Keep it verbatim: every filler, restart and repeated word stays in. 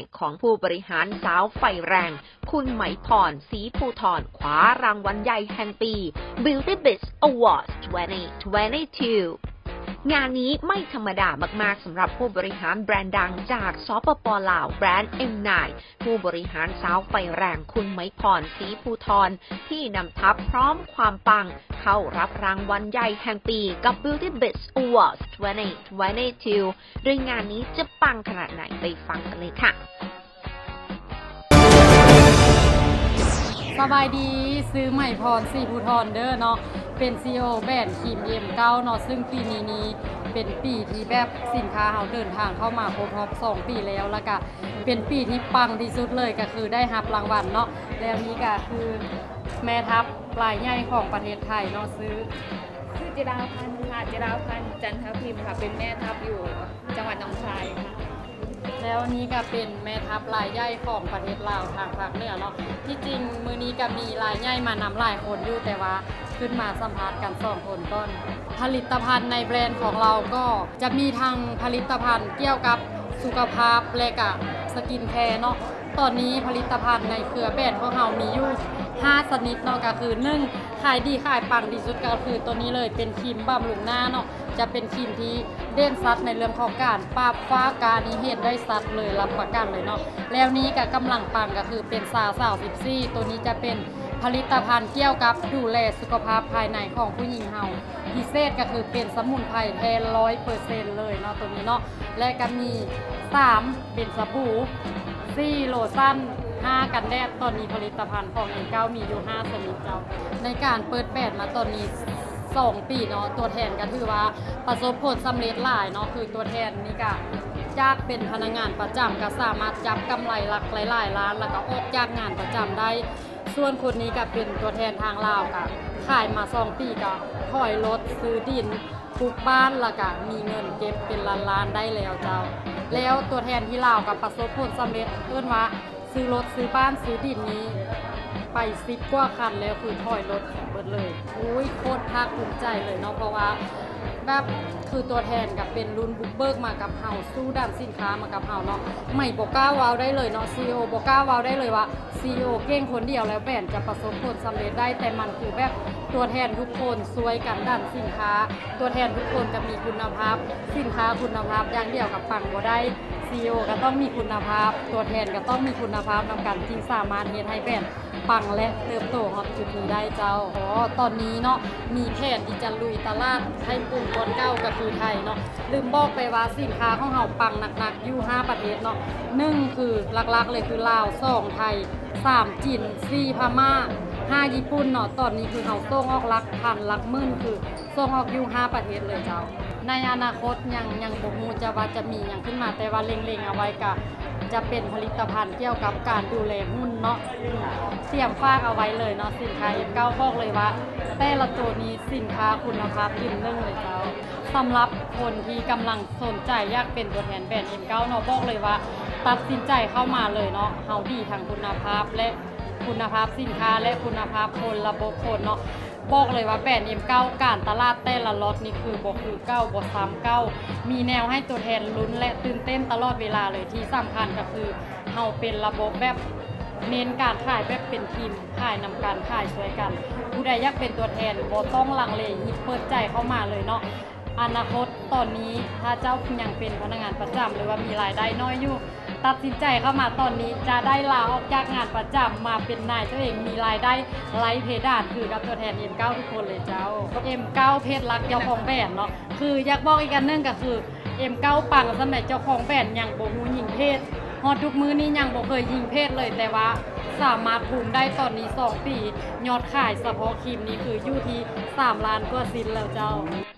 ของผู้บริหารสาวไฟแรงคุณไหมพร ศรีภูธรคว้ารางวัลใหญ่แห่งปี Beauty Biz Awards 2022งานนี้ไม่ธรรมดามากๆสำหรับผู้บริหารแบรนด์ดังจากสปป.ลาวแบรนด์ เอ็ม ไนน์ ผู้บริหารสาวไฟแรงคุณไหมพร ศรีภูธรที่นำทัพพร้อมความปังเข้ารับรางวัลใหญ่แห่งปีกับ Beauty Biz Awards 2022โดยงานนี้จะปังขนาดไหนไปฟังกันเลยค่ะสบายดีซื้อไหมพร ศรีภูธรเด้อเนาะเป็น ซี อี โอ แบรนด์ครีม เอ็ม เก้า เนาะซึ่งปีนี้นี้เป็นปีที่แบบสินค้าเฮาเดินทางเข้ามาครบรอบสองปีแล้วแล้วก็เป็นปีที่ปังที่สุดเลยก็คือได้รับรางวัลเนาะแล้วนี้ก็คือแม่ทัพปลายใหญ่ของประเทศไทยเนาะซื้อชื่อจิราพันธ์ค่ะจิราพันธ์จันทพิมพ์ค่ะเป็นแม่ทัพอยู่จังหวัดหนองคายค่ะแล้วนี้ก็เป็นแม่ทัพรายใหญ่ของประเทศลาวทางภาคเหนือเนาะที่จริงมื้อนี้ก็มีรายใหญ่มานำหลายคนอยู่แต่ว่าขึ้นมาสัมภาษณ์กันสองคนก่อนผลิตภัณฑ์ในแบรนด์ของเราก็จะมีทางผลิตภัณฑ์เกี่ยวกับสุขภาพและก็สกินแคร์เนาะตอนนี้ผลิตภัณฑ์ในเครือแบรนด์ของเรามีอยู่ห้าชนิดเนาะก็คือหนึ่งขายดีขายปังที่สุดก็คือตัวนี้เลยเป็นครีมบำรุงหน้าเนาะจะเป็นครีมที่เด่นชัดในเรื่องของการปราบฟ้าการนี้เห็นได้ชัดเลยรับประกันเลยเนาะแล้วนี้ก็กำลังปังก็คือเป็นสาวสาวสิบสี่ตัวนี้จะเป็นผลิตภัณฑ์เกี่ยวกับดูแลสุขภาพภายในของผู้หญิงเฮาพิเศษก็คือเป็นสมุนไพรแท้ ร้อยเปอร์เซ็นต์ เลยเนาะตัวนี้เนาะและก็มีสามเป็นสบู่สี่โลชั่นห้ากันแดดตอนนี้ผลิตภัณฑ์ของ เอ็ม เก้า มีอยู่ห้าชนิดเจ้าในการเปิดแบรนด์มาตอนนี้สองปีเนาะตัวแทนก็ถือว่าประสบผลสำเร็จหลายเนาะคือตัวแทนนี่ก็จากเป็นพนักงานประจำก็สามารถจับกำไรหลักหลายๆล้านแล้วก็ออกจากงานประจำได้ส่วนคนนี้ก็เป็นตัวแทนทางลาวก็ขายมาสองปีก็ถอยรถซื้อดินปลูกบ้านแล้วก็มีเงินเก็บเป็นล้านๆได้แล้วเจ้าแล้วตัวแทนที่ลาวก็ประสบผลสำเร็จเอิ้นว่าซื้อรถซื้อบ้านซื้อดินนี้ไปสิบกว่าคันแล้วคือถอยรถเบิดเลยอุ้ยโคตรภาคภูมิใจเลยเนาะเพราะว่าแบบคือตัวแทนกับเป็นรุ่นบุกเบิกมากับเฮาสู้ด้านสินค้ามากับเฮาเนาะไม่บอกกล้าวาวได้เลยเนาะ ซี อี โอ บอกกล้าวาวได้เลยว่า ซี อี โอ เก่งคนเดียวแล้วแบรนด์จะประสบผลสำเร็จได้แต่มันคือแบบตัวแทนทุกคนช่วยกันด้านสินค้าตัวแทนทุกคนจะมีคุณภาพสินค้าคุณภาพอย่างเดียวกับปังบ่ได้ ซี อี โอ ก็ต้องมีคุณภาพตัวแทนก็ต้องมีคุณภาพนำกันจึงสามารถเฮ็ดให้แบรนด์ปังและเติบโตฮอตจุดนี้ได้เจ้าอ๋อตอนนี้เนาะมีแผนที่จะลุยตลาดให้กลุ่มคนเก้าก็คือไทยเนาะลืมบอกไปว่าสินค้าของเฮาปังหนักๆอยู่ห้าประเทศเนาะหนึ่งคือหลักๆเลยคือลาวสองไทยสามจีนสี่พม่าห้าญี่ปุ่นเนาะตอนนี้คือเฮาส่งออกหลักพันหลักหมื่นคือส่งออกอยู่ห้าประเทศเลยเจ้าในอนาคตยังยังบ่ฮู้จะว่าจะมีหยังขึ้นมาแต่ว่าเล็งๆเอาไว้ก็จะเป็นผลิตภัณฑ์เกี่ยวกับการดูแลหุ้นเนาะเตรียมฝากเอาไว้เลยเนาะสินค้า เอ็ม เก้า บอกเลยว่าแต่ละตัวนี้สินค้าคุณภาพยืนหนึ่งเลยเจ้าสำหรับคนที่กำลังสนใจอยากเป็นตัวแทนแบรนด์ เอ็ม เก้า เนาะบอกเลยว่าตัดสินใจเข้ามาเลยเนาะเฮาดีทางคุณภาพและคุณภาพสินค้าและคุณภาพคนระบบคนเนาะบอกเลยว่าแบรนด์ เอ็ม เก้า การตลาดแต่ละล็อตนี่คือบ่คือเก้าบ่ซ้ำเก้ามีแนวให้ตัวแทนลุ้นและตื่นเต้นตลอดเวลาเลยที่สำคัญก็คือเฮาเป็นระบบแบบเน้นการขายแบบเป็นทีมขายนำการขายช่วยกันผู้ใดอยากเป็นตัวแทนบ่ต้องลังเลหยิบเปิดใจเข้ามาเลยเนาะอนาคตตอนนี้ถ้าเจ้ายังเป็นพนักงานประจำหรือว่ามีรายได้น้อยอยู่ตัดสินใจเข้ามาตอนนี้จะได้ลาออกจากงานประจำมาเป็นนายตัวเองมีรายได้ไร้เพดานคือกับตัวแทน เอ็ม เก้า ทุกคนเลยเจ้า เอ็ม เก้า เพศรักเจ้าของแบรนด์เนาะคืออยากบอกอีกอันนึงก็คือ เอ็ม เก้า ปังสำหรับเจ้าของแบรนด์ยังบ่ฮู้หญิงเพศฮอดทุกมื้อนี้ยังบ่เคยยิงเพศเลยแต่ว่าสามารถภูมิได้ตอนนี้สองปียอดขายเฉพาะครีมนี้คืออยู่ที่สามล้านกว่าชิ้นแล้วเจ้า